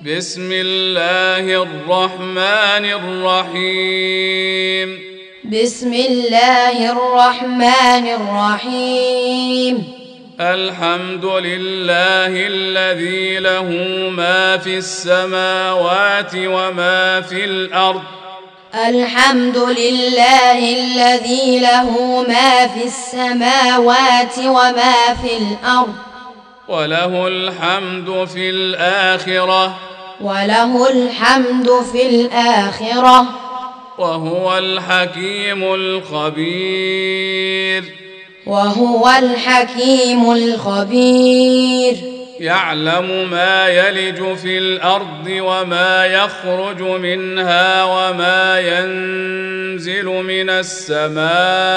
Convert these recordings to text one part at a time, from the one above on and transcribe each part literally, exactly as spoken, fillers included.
بسم الله الرحمن الرحيم بسم الله الرحمن الرحيم الحمد لله الذي له ما في السماوات وما في الأرض الحمد لله الذي له ما في السماوات وما في الأرض وله الحمد في الآخرة وله الحمد في الآخرة وهو الحكيم الخبير وهو الحكيم الخبير يعلم ما يلج في الأرض وما يخرج منها وما ينزل من السماء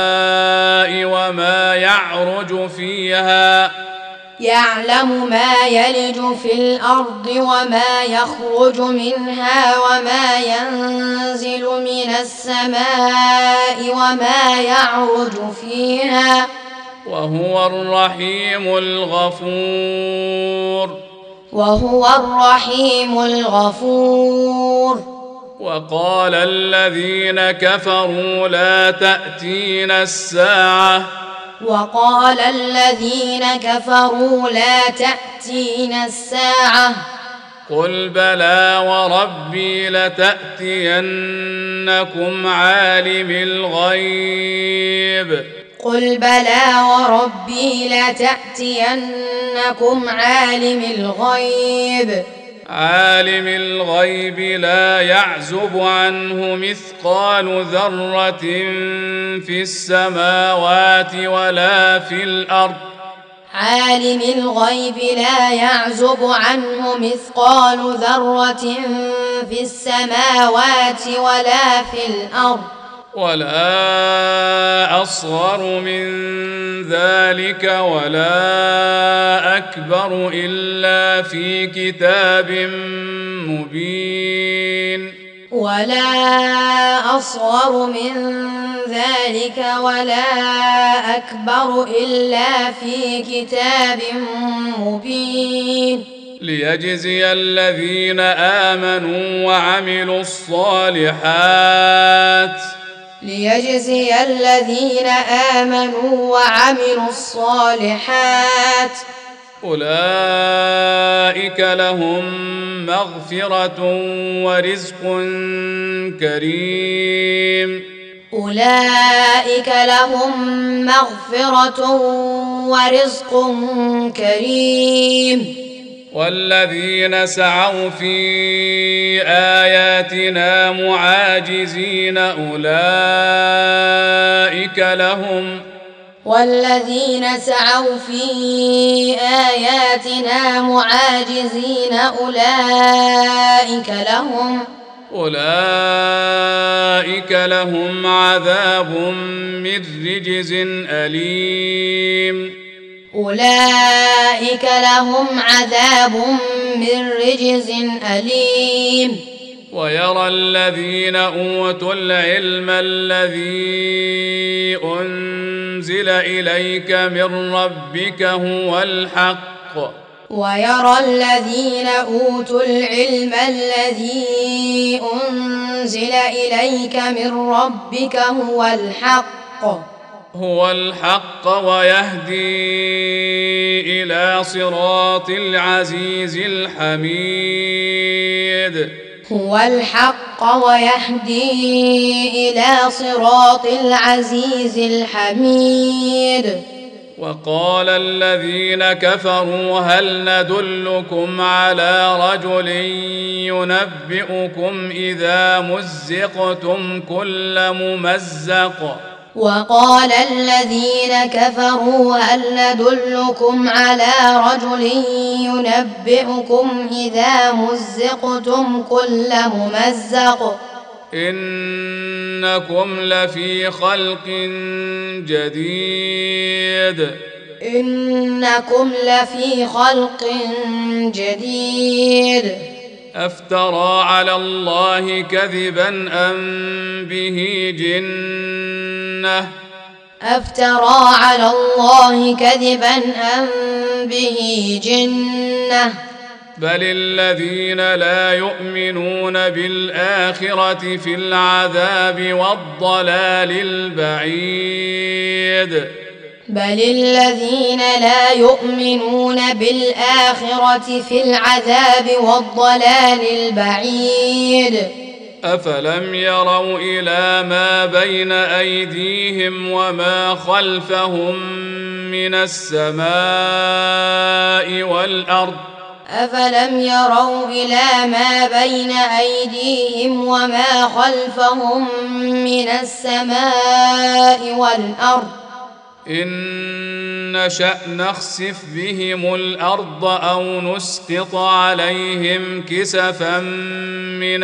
وما يعرج فيها يعلم ما يلج في الأرض وما يخرج منها وما ينزل من السماء وما يعرج فيها وهو الرحيم الغفور وهو الرحيم الغفور وقال الذين كفروا لا تأتينا الساعة وقال الذين كفروا لا تأتينا الساعة قل بلى وربي لتأتينكم عالم الغيب قل بلى وربي لتأتينكم عالم الغيب عالم الغيب لا يعزب عنه مثقال ذرة في السماوات ولا في الأرض عالم الغيب لا يعزب عنه مثقال ذرة في السماوات ولا في الأرض ولا أصغر من ذلك ولا أكبر إلا في كتاب مبين ولا أصغر من ذلك ولا أكبر إلا في كتاب مبين ليجزي الذين آمنوا وعملوا الصالحات ليجزي الذين آمنوا وعملوا الصالحات أولئك لهم مغفرة ورزق كريم أولئك لهم مغفرة ورزق كريم والذين سعوا في آياتنا معاجزين أولئك لهم والذين سعوا في آياتنا معاجزين أولئك لهم أولئك لهم عذاب من رجز أليم أولئك لهم عذاب من رجز أليم ويرى الذين أوتوا العلم الذي أنزل إليك من ربك هو الحق ويرى الذين أوتوا العلم الذي أنزل إليك من ربك هو الحق هو الحق ويهدي إلى صراط العزيز الحميد هو الحق ويهدي إلى صراط العزيز الحميد وقال الذين كفروا هل ندلكم على رجل ينبئكم إذا مزقتم كل ممزق وقال الذين كفروا هل ندلكم على رجل ينبئكم إذا مزقتم كل ممزق إنكم لفي خلق جديد إنكم لفي خلق جديد أفترى على الله كذبا أم به جنة أفترى على الله كذبا أم به جنة بل الذين لا يؤمنون بالآخرة في العذاب والضلال البعيد بل الذين لا يؤمنون بالآخرة في العذاب والضلال البعيد أفلم يروا إلى ما بين أيديهم وما خلفهم من السماء والأرض أفلم يروا إلى ما بين أيديهم وما خلفهم من السماء والأرض إن نشأ نخسف بهم الأرض أو نسقط عليهم كسفا من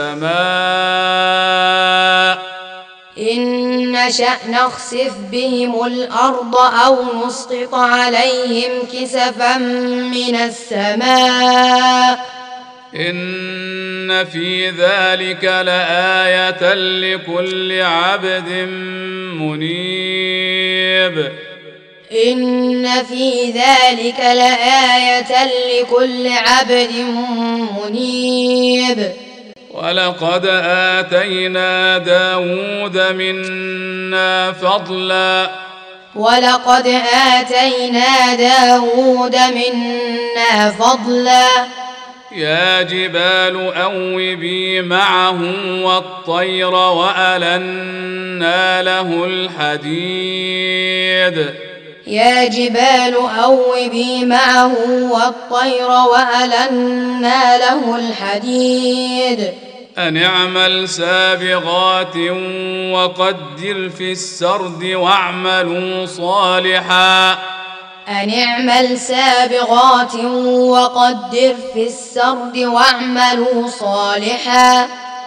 السماء إن نشأ نخسف بهم الأرض أو نسقط عليهم كسفا من السماء إن في ذلك لآية لكل عبد منيب إن في ذلك لآية لكل عبد منيب ولقد آتينا داود منا فضلا ولقد آتينا داود منا فضلا يا جبال أوبي معه والطير وألنا له الحديد يا جبال أوبي معه والطير وألنا له الحديد أن اعمل سابغات وقدر في السرد واعملوا صالحا أن اعمل سابغات وقدر في السرد واعملوا صالحا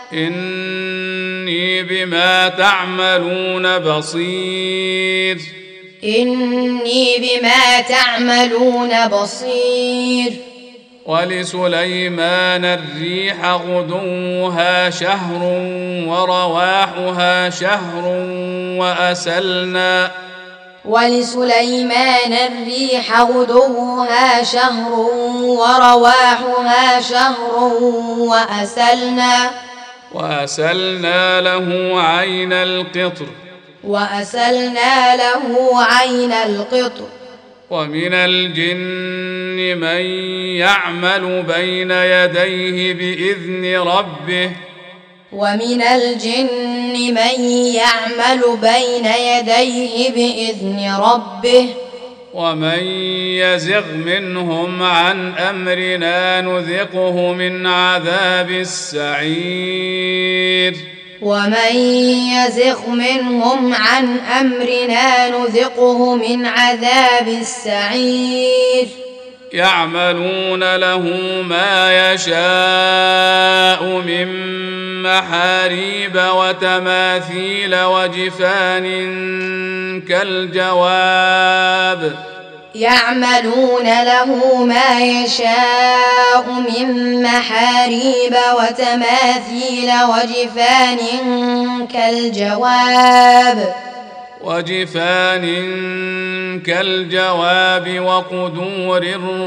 إني بما تعملون بصير إني بما تعملون بصير ولسليمان الريح غدوها شهر ورواحها شهر وأسلنا ولسليمان الريح غدوها شهر ورواحها شهر وأسلنا وأسلنا له عين القطر وأسلنا له عين القطر ومن الجن من يعمل بين يديه بإذن ربه ومن الجن من يعمل بين يديه بإذن ربه ومن يزغ منهم عن أمرنا نذقه من عذاب السعير ومن يزغ منهم عن أمرنا نذقه من عذاب السعير يعملون له ما يشاء من محاريب وتماثيل وجفان كالجواب يعملون له ما يشاء من محاريب وتماثيل وجفان كالجواب وجفان كالجواب وقدور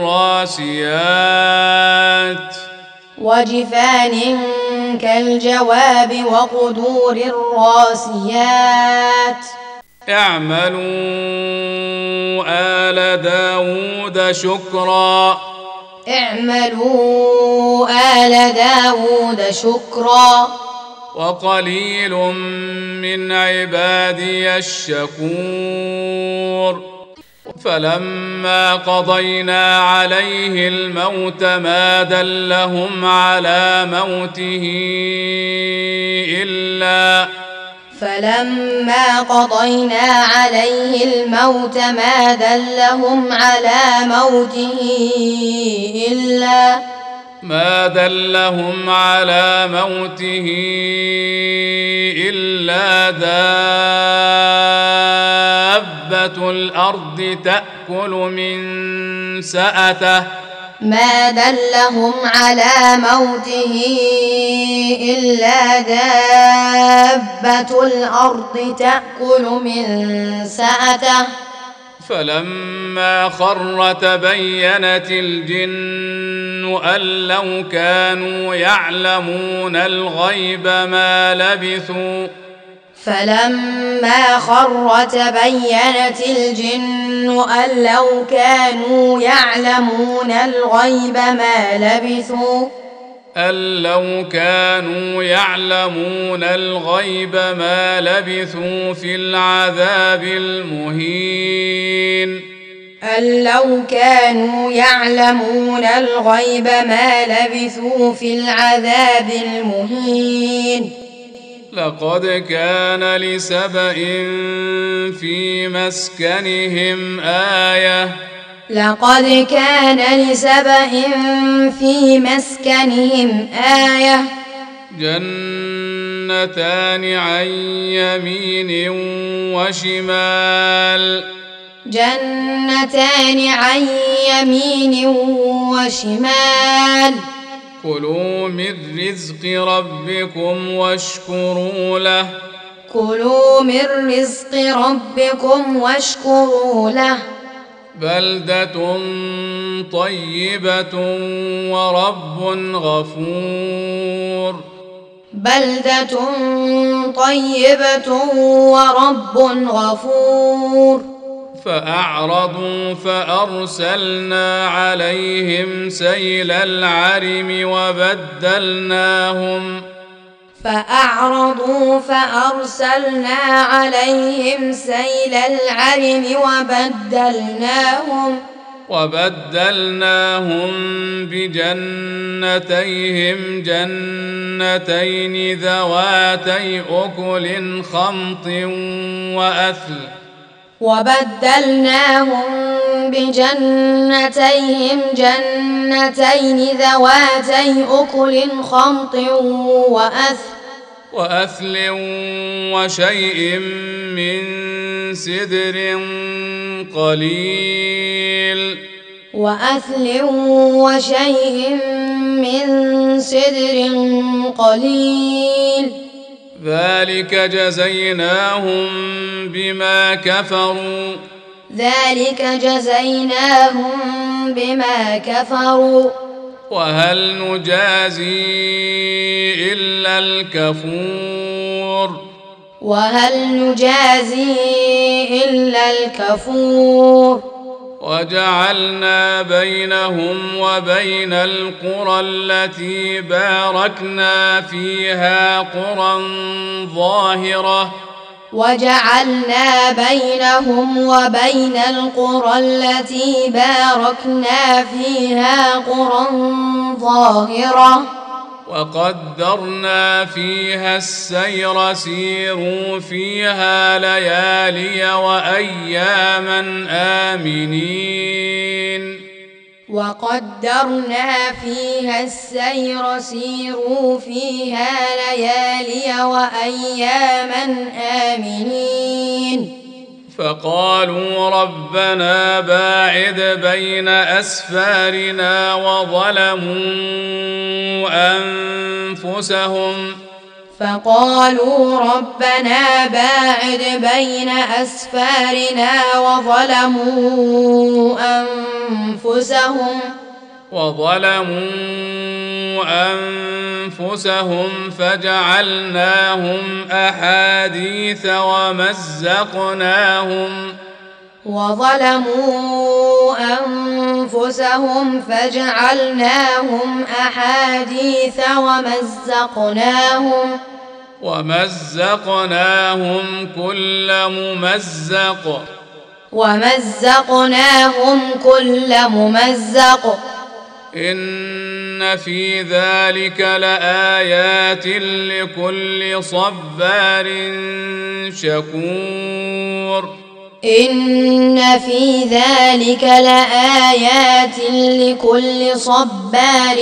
الراسيات وجفان كالجواب وقدور الراسيات اعملوا آل داود شكرا اعملوا آل داود شكرا وقليل من عبادي الشكور فلما قضينا عليه الموت ما دلهم على موته إلا فلما قضينا عليه الموت ما دلهم على موته إلا ما دلهم على موته إلا دابة الأرض تأكل من سأته ما دلهم على موته إلا دابة الأرض تأكل من سأته فلما خر تبينت الجن أن لو كانوا يعلمون الغيب ما لبثوا فلما خر تبينت الجن أن لو كانوا يعلمون الغيب ما لبثوا أن لو كانوا يعلمون الغيب ما لبثوا في العذاب المهين أن لو كانوا يعلمون الغيب ما لبثوا في العذاب المهين لقد كان لسبإ في مسكنهم آية لقد كان لسبإ في مسكنهم آية جنتان عن يمين وشمال جنتان عن يمين وشمال كلوا من رزق ربكم واشكروا له كلوا من رزق ربكم واشكروا له بلدة طيبة ورب غفور بلدة طيبة ورب غفور فأعرضوا فأرسلنا عليهم سيل العرم وبدلناهم فأعرضوا فأرسلنا عليهم سيل العرم وبدلناهم وبدلناهم بجنتيهم جنتين ذواتي أكل خمط وأثل وبدلناهم بجنتيهم جنتين ذواتي أكل خمط وأثل وأثل وشيء من سدر قليل وأثل وشيء من سدر قليل ذلك جزيناهم بما كفروا ذلك جزيناهم بما كفروا وهل نجازي إلا الكفور وهل نجازي إلا الكفور وجعلنا بينهم وبين القرى التي باركنا فيها قرى ظاهرة وجعلنا بينهم وبين القرى التي باركنا فيها قرى ظاهرة وقدرنا فيها السير سيروا فيها ليالي وأياما آمنين وقدرنا فيها السير سيروا فيها ليالي وأياما آمنين فقالوا ربنا باعد بين أسفارنا وظلموا أنفسهم فقالوا ربنا باعد بين أسفارنا وظلموا أنفسهم وظلموا أنفسهم فجعلناهم أحاديث ومزقناهم وظلموا أنفسهم فجعلناهم أحاديث ومزقناهم ومزقناهم كل ممزق ومزقناهم كل ممزق إن في ذلك لآيات لكل صبار شكور إن في ذلك لآيات لكل صبار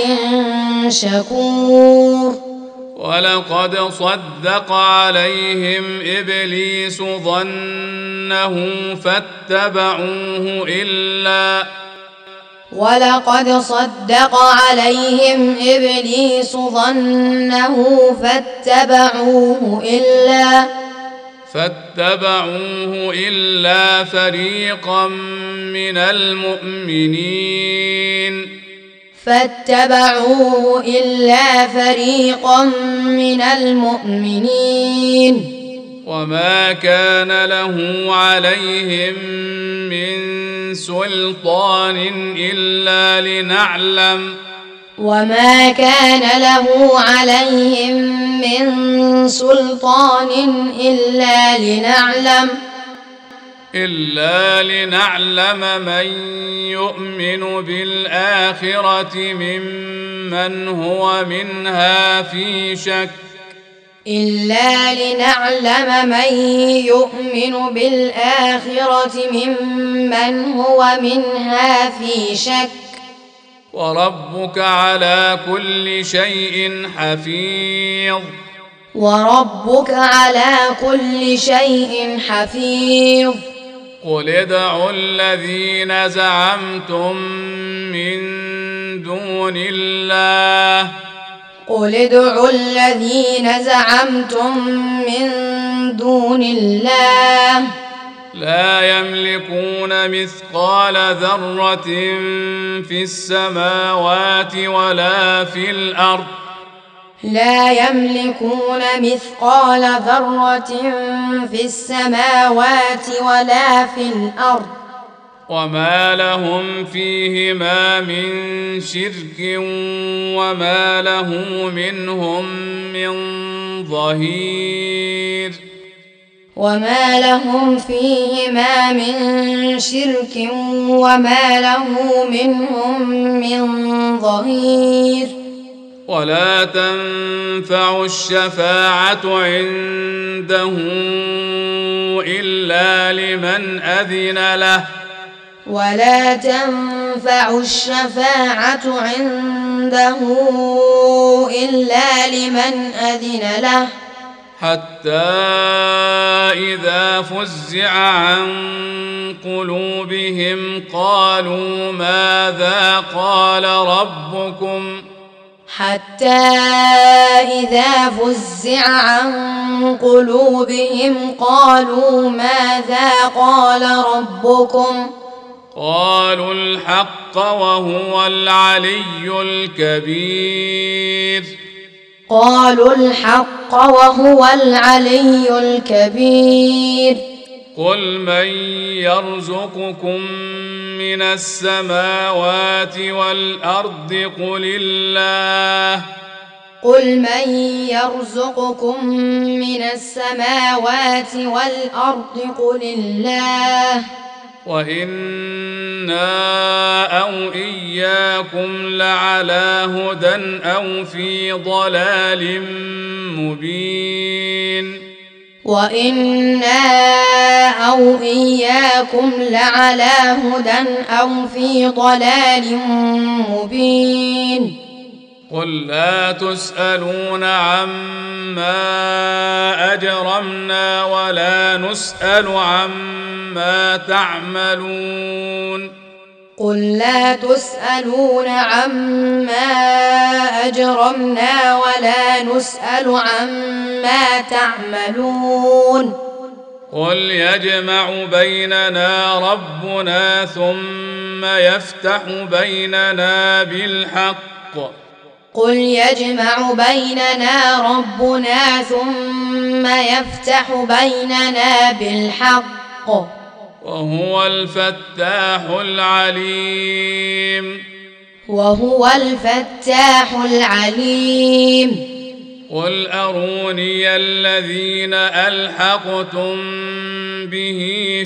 شكور ولقد صدق عليهم إبليس ظنه فاتبعوه إلا ولقد صدق عليهم إبليس ظنه فاتبعوه إلا فاتبعوه إلا فريقا من المؤمنين فاتبعوه إلا فريقا من المؤمنين وما كان له عليهم من سلطان إلا لنعلم وما كان له عليهم من سلطان إلا لنعلم إلا لنعلم من يؤمن بالآخرة ممن هو منها في شك إلا لنعلم من يؤمن بالآخرة ممن هو منها في شك وربك على كل شيء حفيظ وربك على كل شيء حفيظ قل ادعوا الذين زعمتم من دون الله قل ادعوا الذين زعمتم من دون الله لا يملكون مثقال ذرة في السماوات ولا في الأرض لا يملكون مثقال ذرة في السماوات ولا في الأرض وما لهم فيهما من شرك وما له منهم من ظهير وما لهم فيهما من شرك وما له منهم من ظهير ولا تنفع الشفاعة عنده إلا لمن أذن له ولا تنفع الشفاعة عنده إلا لمن أذن له حتى إذا فزع عن قلوبهم قالوا ماذا قال ربكم حتى إذا فزع عن قلوبهم قالوا ماذا قال ربكم قالوا الحق وهو العلي الكبير قالوا الحق وهو العلي الكبير قل من يرزقكم من السماوات والأرض قل الله قل من يرزقكم من السماوات والأرض قل الله وإنا أو إياكم لعلى هدى أو في ضلال مبين وإنا أو إياكم لعلى هدى أو في ضلال مبين قل لا تسألون عما أجرمنا ولا نسأل عما تعملون قل لا تسألون عما أجرمنا ولا نسأل عما تعملون قل يجمع بيننا ربنا ثم يفتح بيننا بالحق قل يجمع بيننا ربنا ثم يفتح بيننا بالحق وهو الفتاح العليم وهو الفتاح العليم قل أروني الذين ألحقتم به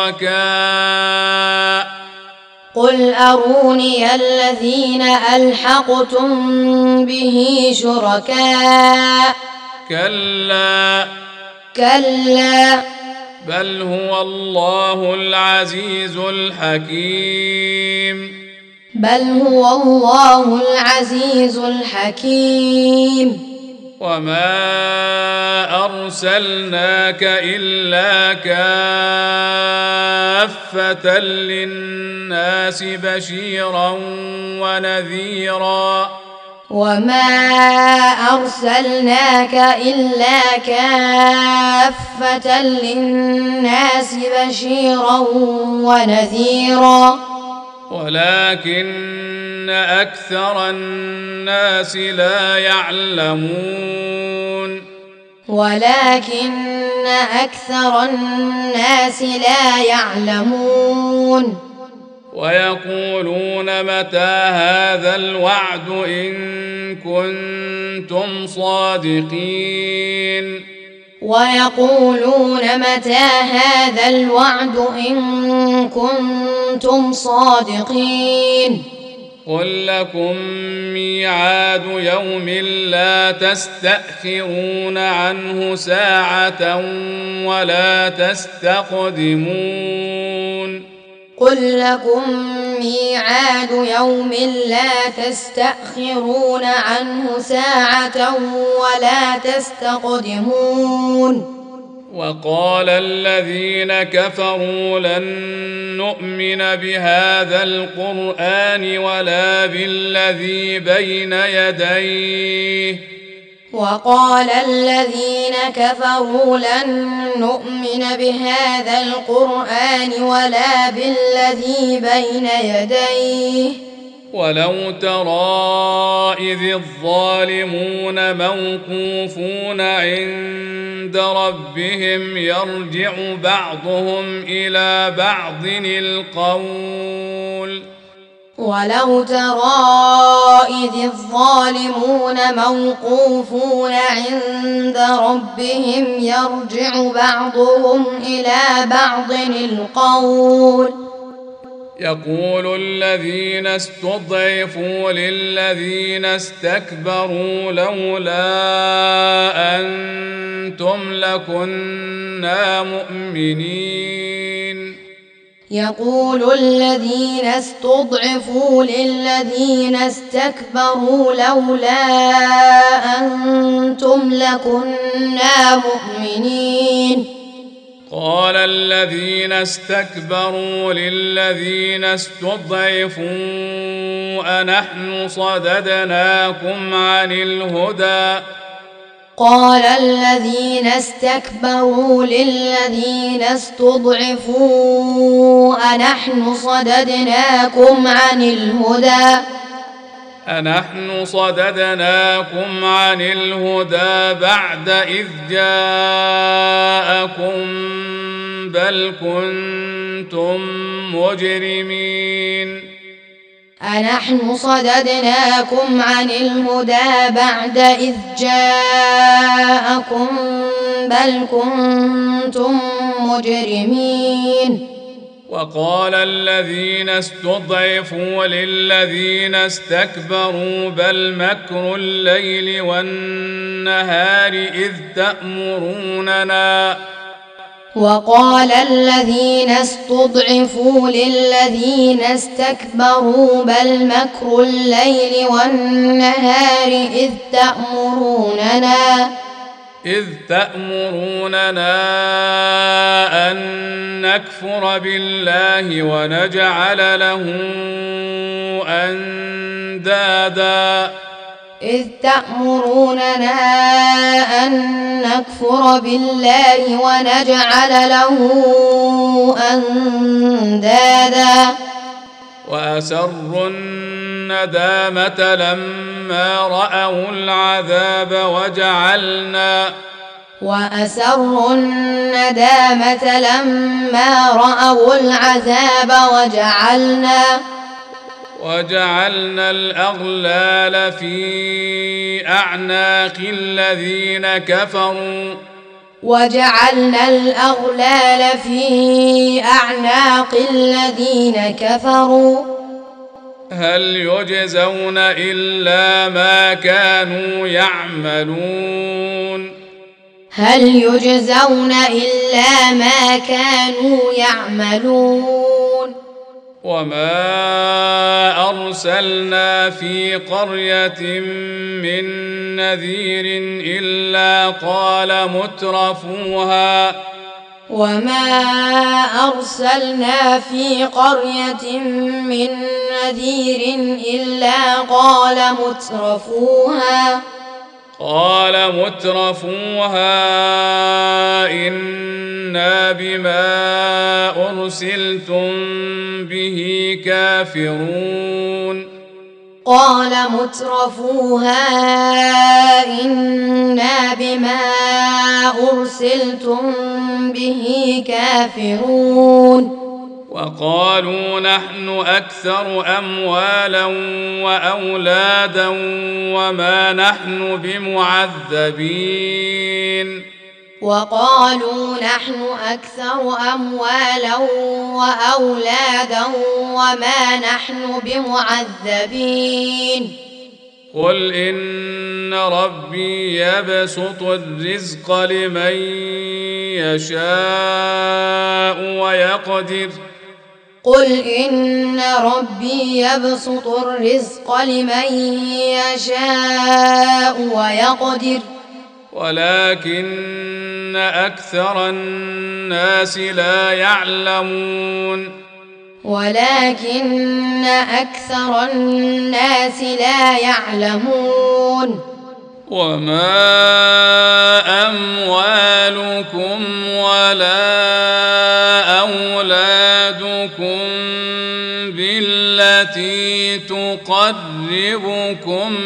شركاء قل أروني الذين ألحقتم به شركاء كلا كلا بل هو الله العزيز الحكيم بل هو الله العزيز الحكيم وما أرسلناك إلا كافة للناس بشيرا ونذيرا وما أرسلناك إلا كافة للناس بشيرا ونذيرا ولكن أكثر الناس لا يعلمون ولكن أكثر الناس لا يعلمون ويقولون متى هذا الوعد إن كنتم صادقين ويقولون متى هذا الوعد إن كنتم صادقين قل لكم ميعاد يوم لا تستأخرون عنه ساعة ولا تستقدمون قل لكم ميعاد يوم لا تستأخرون عنه ساعة ولا تستقدمون وقال الذين كفروا لن نؤمن بهذا القرآن ولا بالذي بين يديه وقال الذين كفروا لن نؤمن بهذا القرآن ولا بالذي بين يديه ولو ترى إذ الظالمون موقوفون عند ربهم يرجع بعضهم إلى بعض القول ولو ترى إذ الظالمون موقوفون عند ربهم يرجع بعضهم إلى بعض القول يقول الذين استضعفوا للذين استكبروا لولا أنتم لكنا مؤمنين يقول الذين استضعفوا للذين استكبروا لولا أنتم لكنا مؤمنين قال الذين استكبروا للذين استضعفوا أنحن صددناكم عن الهدى قال الذين استكبروا للذين استضعفوا أنحن صددناكم عن الهدى أنحن صددناكم عن الهدى بعد إذ جاءكم بل كنتم مجرمين أنحن صددناكم عن الهدى بعد إذ جاءكم بل كنتم مجرمين وقال الذين استضعفوا للذين استكبروا بل مكر الليل والنهار إذ تأمروننا وقال الذين استضعفوا للذين استكبروا بل مكر الليل والنهار إذ تأمروننا إذ تأمروننا أن نكفر بالله ونجعل له أندادا إذ تأمروننا أن نكفر بالله ونجعل له أندادا وأسروا الندامة لما رأوا العذاب وجعلنا وأسروا الندامة لما رأوا العذاب وجعلنا وجعلنا الأغلال في أعناق الذين كفروا وجعلنا الأغلال في أعناق الذين كفروا هل يجزون إلا ما كانوا يعملون هل يجزون إلا ما كانوا يعملون وما أرسلنا في قرية من نذير إلا قال مترفوها وما أرسلنا في قرية من نذير إلا قال مترفوها قال مترفوها إنا بما أرسلتم به كافرون قال مترفوها إنا بما أرسلتم به كافرون وقالوا نحن أكثر أموالا وأولادا وما نحن بمعذبين وقالوا نحن أكثر أموالا وأولادا وما نحن بمعذبين قل إن ربي يبسط الرزق لمن يشاء ويقدر قل إن ربي يبسط الرزق لمن يشاء ويقدر ولكن أكثر الناس لا يعلمون ولكن أكثر الناس لا يعلمون وما أموالكم ولا أولادكم بالتي تقربكم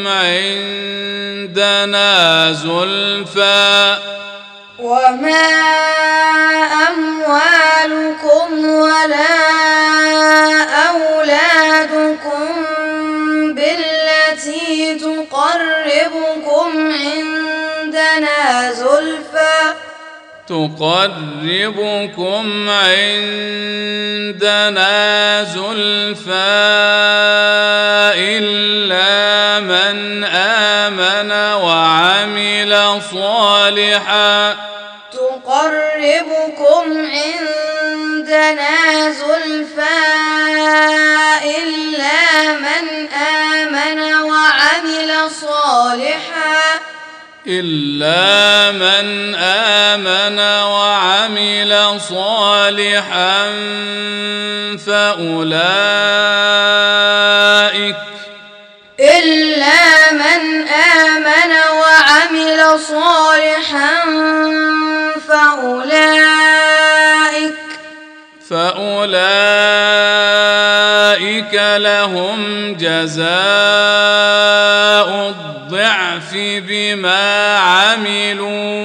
عندنا زلفى وما أموالكم ولا أولادكم بالتي تقربكم عندنا زلفى تقربكم عندنا زلفى إلا من آمن وعمل صالحا تقربكم عندنا زلفى إلا من آمن وعمل صالحا إلا من آمن وعمل صالحا فأولئك إلا من آمن وعمل صالحا فأولئك فأولئك لهم جزاء الضعف بما عملوا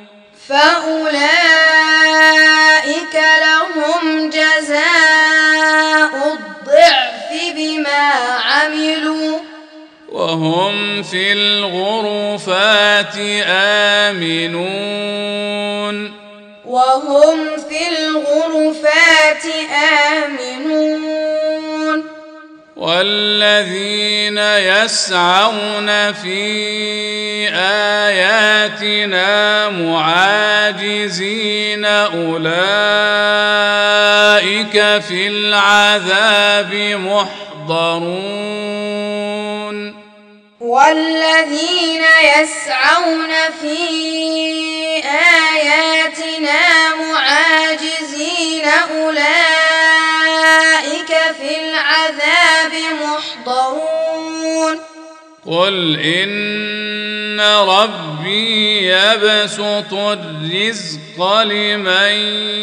فأولئك لهم جزاء الضعف بما عملوا وهم في الغرفات آمنون وهم في الغرفات آمنون والذين يسعون في آياتنا معاجزين أولئك في العذاب محضرون والذين يسعون في آياتنا معاجزين أولئك في العذاب محضرون قل إن ربي يبسط الرزق لمن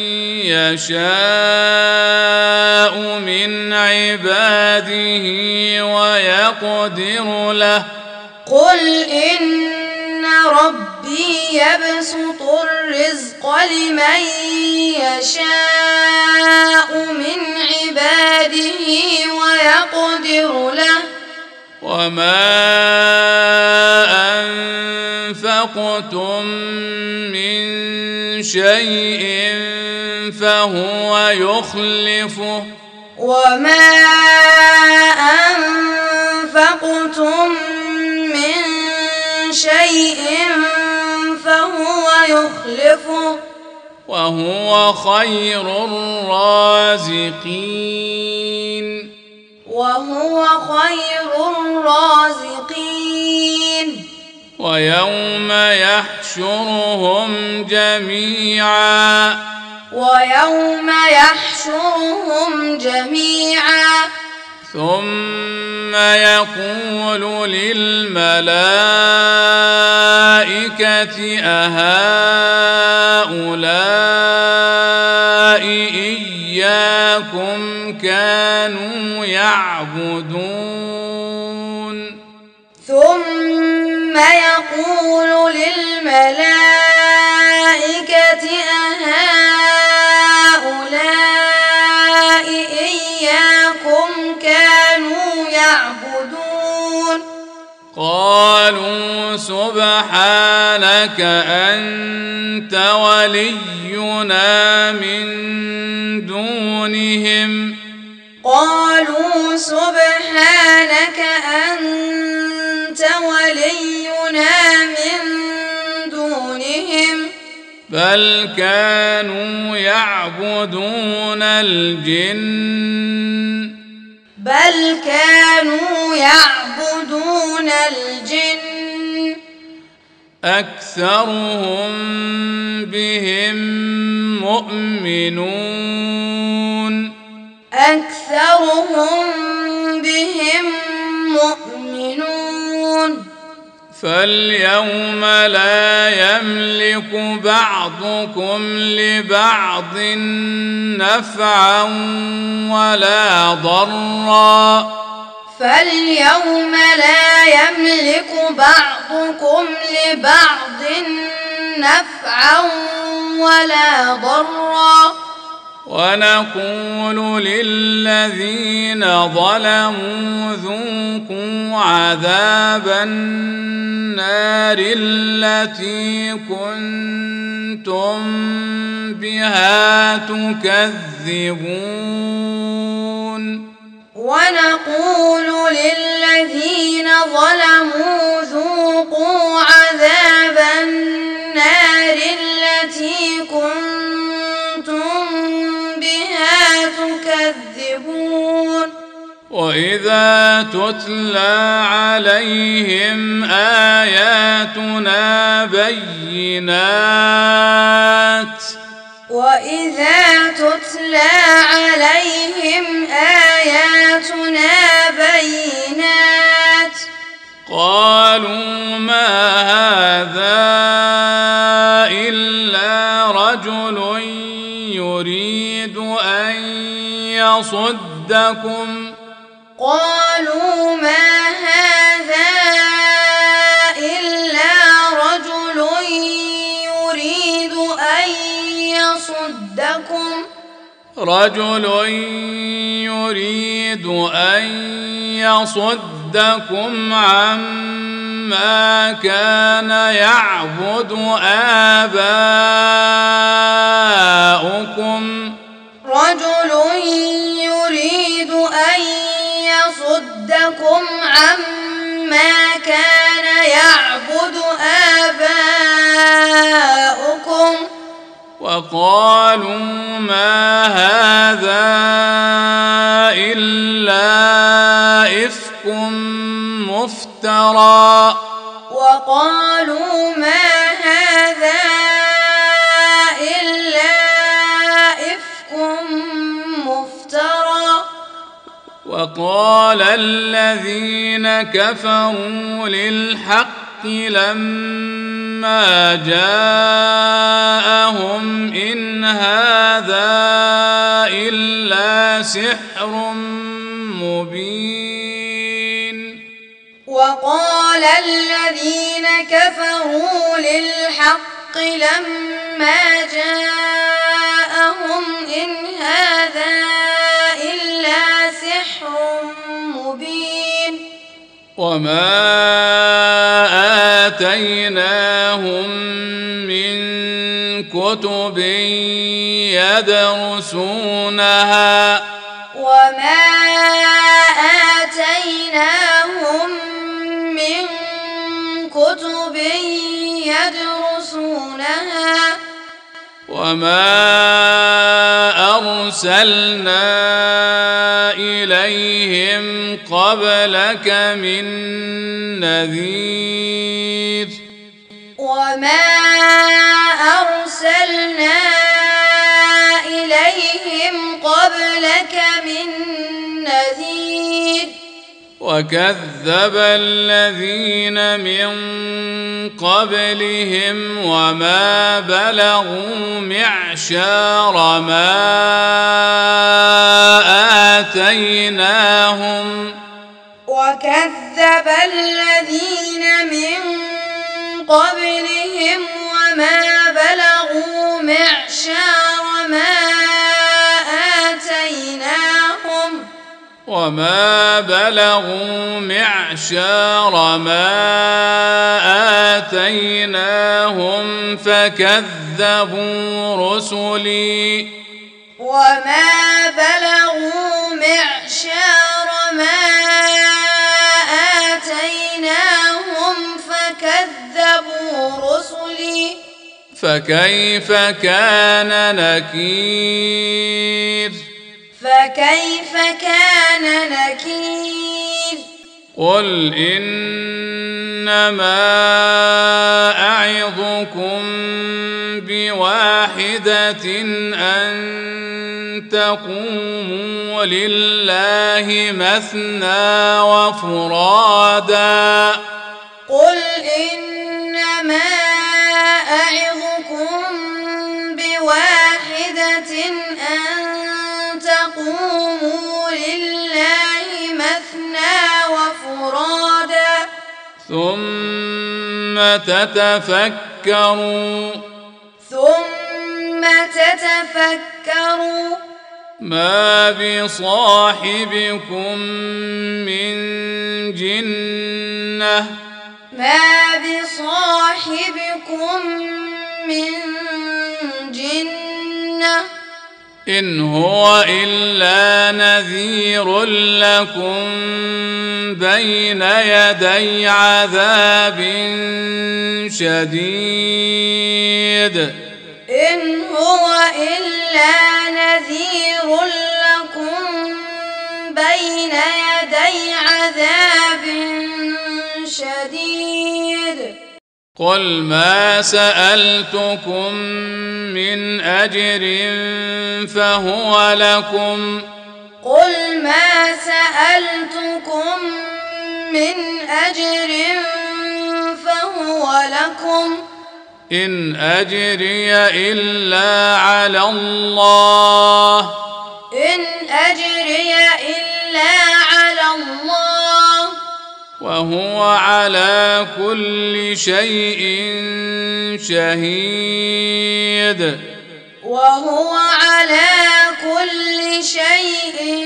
يشاء من عباده ويقدر له قل إن ربي يبسط الرزق لمن يشاء من عباده ويقدر له وما أنفقتم من شيء فهو يخلفه وما أنفقتم من شيء فهو يخلفه وهو خير الرازقين وهو خير الرازقين ويوم يحشرهم جميعا ويوم يحشرهم جميعا ثم يقول للملائكة أهؤلاء إياكم كانوا يعبدون ثم يقول للملائكة أهؤلاء إياكم كانوا يعبدون قالوا سبحانك أنت ولينا من دونهم قالوا سبحانك أنت ولينا من دونهم بل كانوا يعبدون الجن بل كانوا يعبدون الجن أكثرهم بهم مؤمنون أكثرهم بهم مؤمنون فاليوم لا يملك بعضكم لبعض نفعا ولا ضرا فاليوم لا يملك بعضكم لبعض نفعا ولا ضرا ونقول للذين ظلموا ذوقوا عذاب النار التي كنتم بها تكذبون ونقول للذين ظلموا ذوقوا عذاب النار التي كنتم بها تكذبون وإذا تتلى عليهم آياتنا بينات وإذا تتلى عليهم آياتنا بينات قالوا ما هذا إلا رجل يريد أن يصدكم قالوا ما هذا إلا رجل يريد أن يصدكم رجل يريد أن يصدكم عما كان يعبد آباؤكم رجل يريد أن يصدكم عما كان يعبد آباؤكم وقالوا ما هذا إلا إفك مفترى وقالوا ما هذا إلا إفك مفترى وقال الذين كفروا للحق لما جاءهم إن هذا إلا سحر مبين وقال الذين كفروا للحق لما جاءهم إن هذا إلا سحر مبين وما آتيناهم من كتب يدرسونها وما آتيناهم من كتب يدرسونها وما أرسلنا إليهم قبلك من نذير وما أرسلنا وكذب الذين من قبلهم وما بلغوا معشار ما آتيناهم وكذب الذين من قبلهم وما بلغوا معشار ما آتيناهم وما بلغوا معشار ما آتيناهم فكذبوا رسلي وما بلغوا معشار ما آتيناهم فكذبوا رسلي فكيف كان نكير فكيف كان نكير قل إنما أعظكم بواحدة أن تقوموا لله مثنى وفرادا قل إنما أعظكم بواحدة أن تقوموا لله مثنى وفرادا ثم تتفكروا ثم تتفكروا ما بصاحبكم من جنة ما بصاحبكم من جنة إن هو إلا نذير لكم بين يدي عذاب شديد إن هو إلا نذير لكم بين يدي عذاب شديد قل ما سألتكم من أجر فهو لكم قل ما سألتكم من أجر فهو لكم إن أجري إلا على الله إن أجري إلا على الله وهو على كل شيء شهيد وهو على كل شيء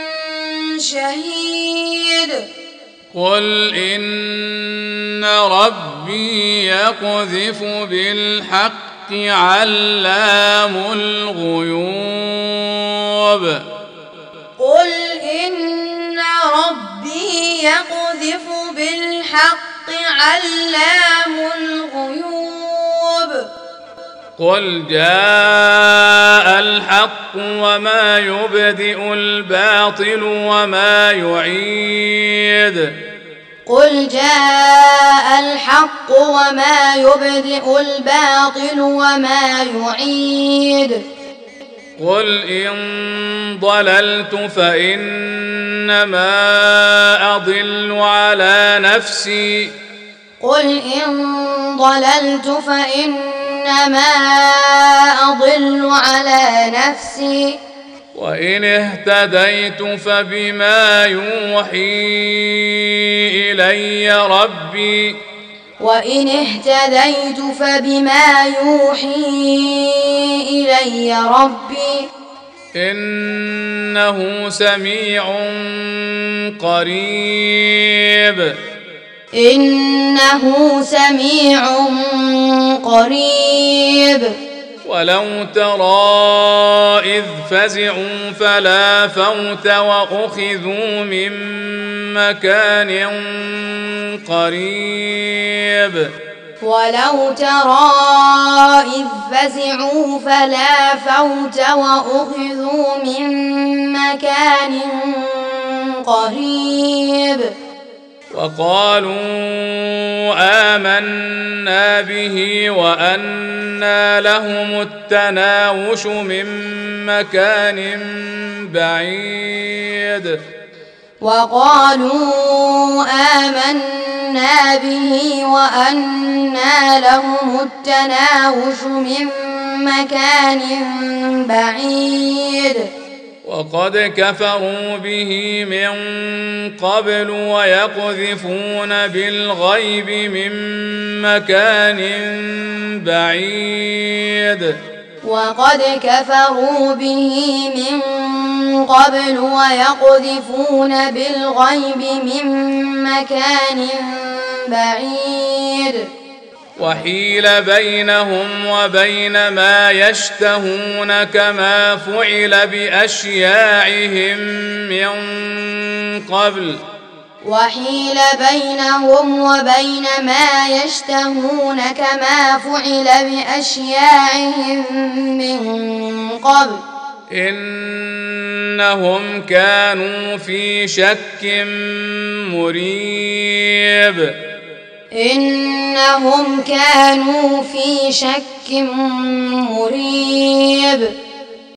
شهيد قل إن ربي يقذف بالحق علام الغيوب قل إن ربي يقذف بالحق علام الغيوب قل جاء الحق وما يبدئ الباطل وما يعيد قل جاء الحق وما يبدئ الباطل وما يعيد قل إن ضللت فإنما أضل على نفسي قل إن ضللت فإنما أضل على نفسي وإن اهتديت فبما يوحي إلي ربي وإن اهتديت فبما يوحي إلي ربي إنه سميع قريب إنه سميع قريب ولو ترى إذ فزعوا فلا فوت وأخذوا من مكان قريب ولو ترى إذ فزعوا فلا فوت وأخذوا من مكان قريب وقالوا آمنا به وأنى لهم التناوش من مكان بعيد وقالوا آمنا به وأنى لهم التناوش من مكان بعيد وقد كفروا به من قبل ويقذفون بالغيب من مكان بعيد وقد كفروا به من قبل ويقذفون بالغيب من مكان بعيد وحيل بينهم وبين ما يشتهون كما فعل بأشياعهم من قبل وحيل بينهم وبين ما يشتهون كما فعل بأشياعهم من قبل إنهم كانوا في شك مريب إنهم كانوا في شك مريب